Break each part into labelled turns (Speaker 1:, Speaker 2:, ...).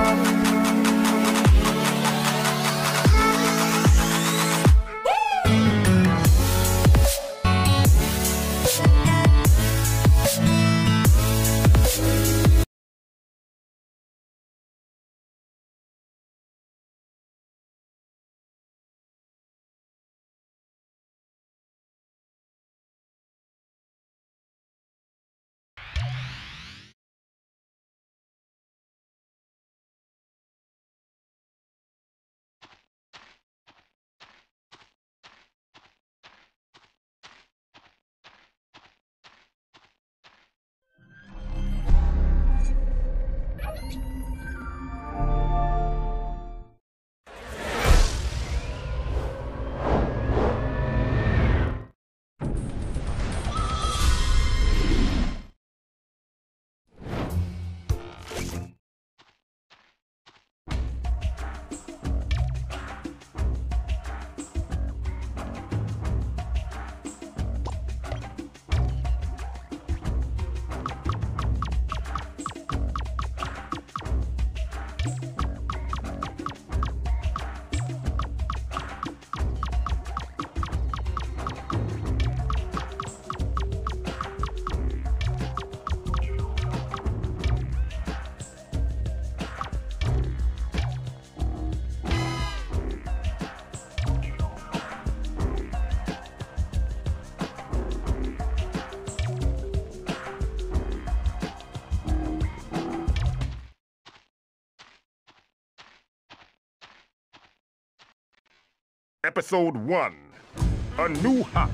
Speaker 1: Episode 1, A New Hop.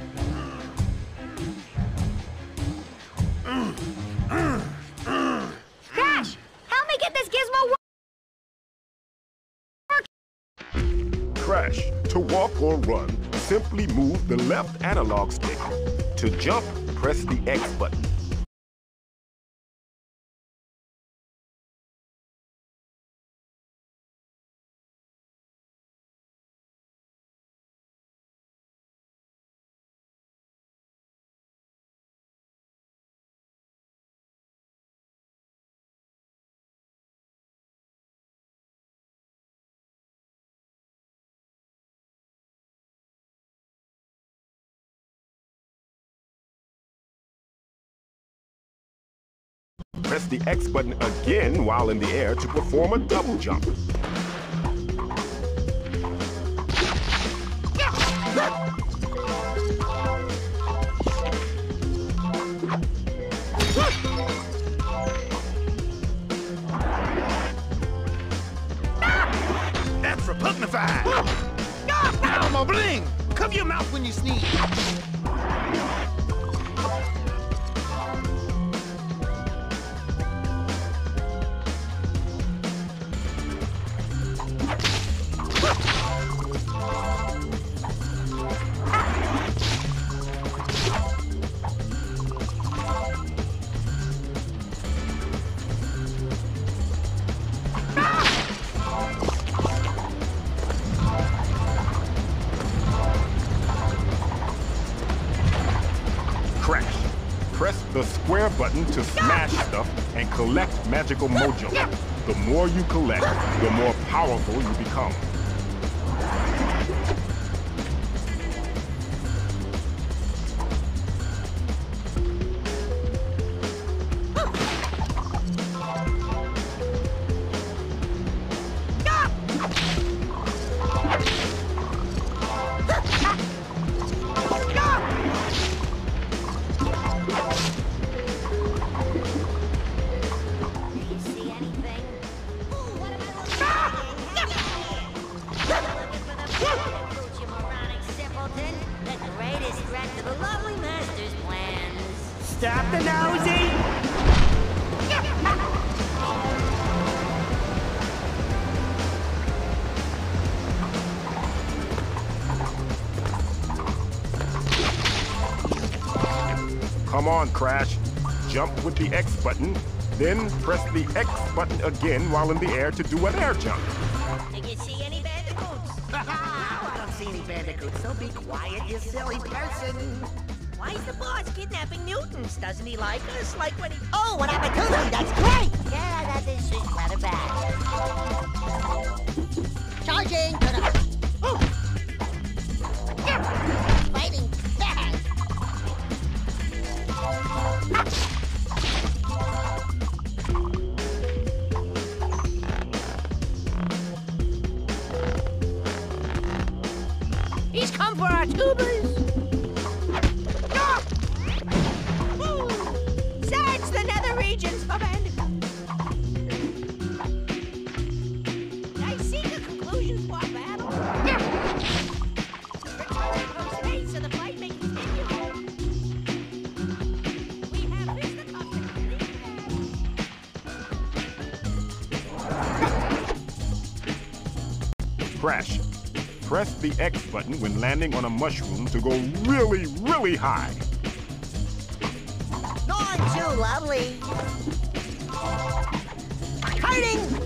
Speaker 2: Crash! Help me get this gizmo working!
Speaker 1: Crash, to walk or run, simply move the left analog stick. To jump, press the X button. Press the X button again while in the air to perform a double jump.
Speaker 3: That's repugnified! Ow, my bling! Cover your mouth when you sneeze!
Speaker 1: Crash. Press the square button to smash stuff and collect magical mojo. The more you collect, the more powerful you become.
Speaker 3: Stop the nosy!
Speaker 1: Come on, Crash. Jump with the X button, then press the X button again while in the air to do an air jump.
Speaker 2: Did you see any bandicoots?
Speaker 3: I don't see any bandicoots, so be quiet, you silly person.
Speaker 2: Why is the boss kidnapping mutants? Doesn't he like us? Like when he... Oh, what happened to them? That's great! Yeah, that is just rather bad. for our tubers. Woo! Search the nether regions for bandicoots. I seek a conclusion to our battle. Return from space so the fight may continue. We have fisticuffs and clean
Speaker 1: Crash. Press the X button when landing on a mushroom to go really, really high.
Speaker 2: Not too lovely. Hurting!